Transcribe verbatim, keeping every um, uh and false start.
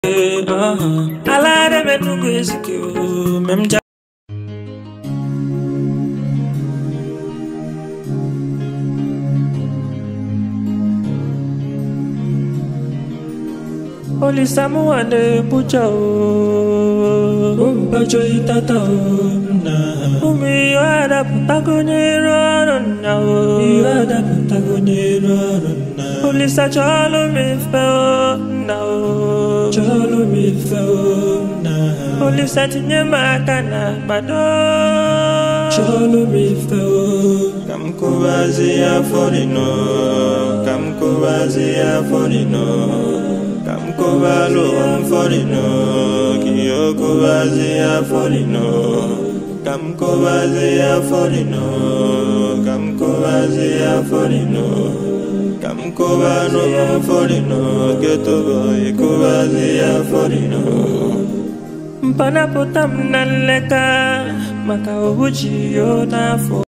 Alare menugu esikio memja Oli samu ane bucha o Umbacho itata o na Umi yada putagonero na o Yada putagonero na Oli sa cholo mi feo na o Cholo mi feo na Oli sa tinye makana bado Cholo mi feo Kam kubazi ya forino Kam kubazi ya forino Kam kobalo on forino, kiyo kobazi ya forino. Kam kobazi ya forino, kam kobazi ya forino. Kam kobalo on forino, geto boy kobazi ya forino. Mpana potam naleka, maka obuchi yo na fo.